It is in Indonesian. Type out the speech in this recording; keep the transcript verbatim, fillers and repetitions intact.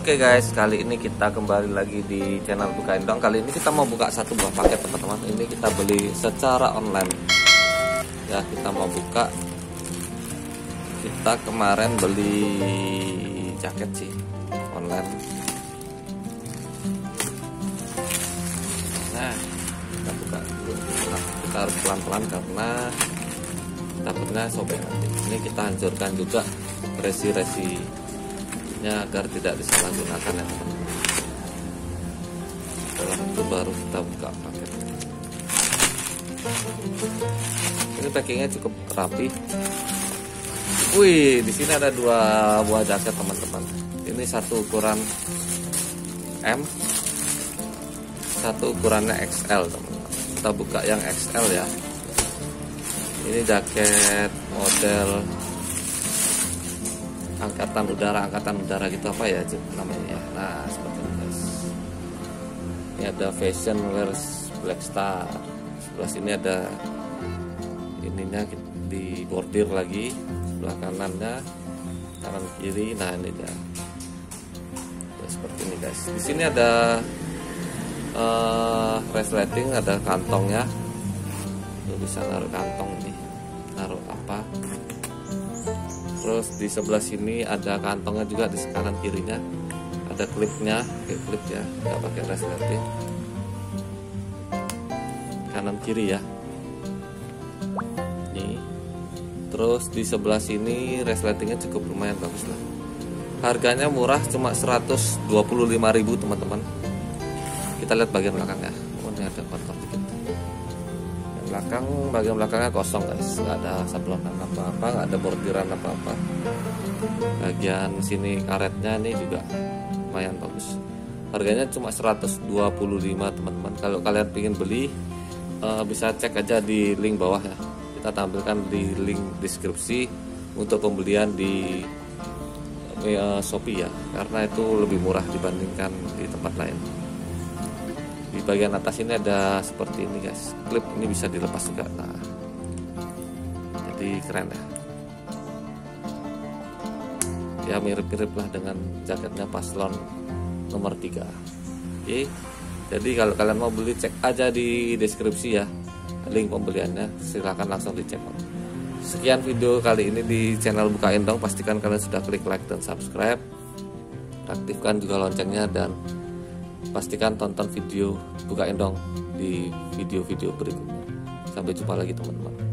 Oke guys, kali ini kita kembali lagi di channel Bukain Dong. Kali ini kita mau buka satu buah paket teman-teman. Ini kita beli secara online. Ya, kita mau buka. Kita kemarin beli jaket sih online. Nah, kita buka dulu. Nah, kita harus pelan-pelan karena takutnya sobek nanti. Ini kita hancurkan juga resi-resi agar tidak disalahgunakan ya teman-teman. Setelah itu baru kita buka paketnya. Ini packingnya cukup rapi. Wih, di sini ada dua buah jaket teman-teman. Ini satu ukuran M, satu ukurannya X L teman-teman. Kita buka yang X L ya. Ini jaket model angkatan udara, angkatan udara gitu apa ya namanya ya. Nah, seperti ini guys. Ini ada fashion wear Black Star. Sebelah sini ada ininya di bordir lagi, sebelah kanannya, kanan kiri. Nah, ini dia. Ya, seperti ini guys. Di sini ada uh, resleting, ada kantongnya. Lu bisa naruh kantong nih. Naruh apa? Terus di sebelah sini ada kantongnya juga, di kanan kirinya ada klipnya, kayak klip ya, nggak pakai resleting. Kanan kiri ya. Ini. Terus di sebelah sini resletingnya cukup lumayan bagus lah. Harganya murah, cuma seratus dua puluh lima ribu teman-teman. Kita lihat bagian belakangnya. Oh, ini ada kotor dikit. Belakang, bagian belakangnya kosong guys, nggak ada sablonan apa-apa, nggak ada bordiran apa-apa. Bagian sini karetnya ini juga lumayan bagus. Harganya cuma seratus dua puluh lima teman-teman. Kalau kalian ingin beli uh, bisa cek aja di link bawah ya. Kita tampilkan di link deskripsi untuk pembelian di uh, Shopee ya, karena itu lebih murah dibandingkan di tempat lain. Di bagian atas ini ada seperti ini guys, klip ini bisa dilepas juga. Nah, jadi keren ya. Ya mirip-mirip lah dengan jaketnya paslon nomor tiga. Oke, jadi kalau kalian mau beli cek aja di deskripsi ya, link pembeliannya, silahkan langsung dicek. Sekian video kali ini di channel Bukain Dong. Pastikan kalian sudah klik like dan subscribe, aktifkan juga loncengnya, dan pastikan tonton video Bukain Dong di video-video berikutnya. Sampai jumpa lagi teman-teman.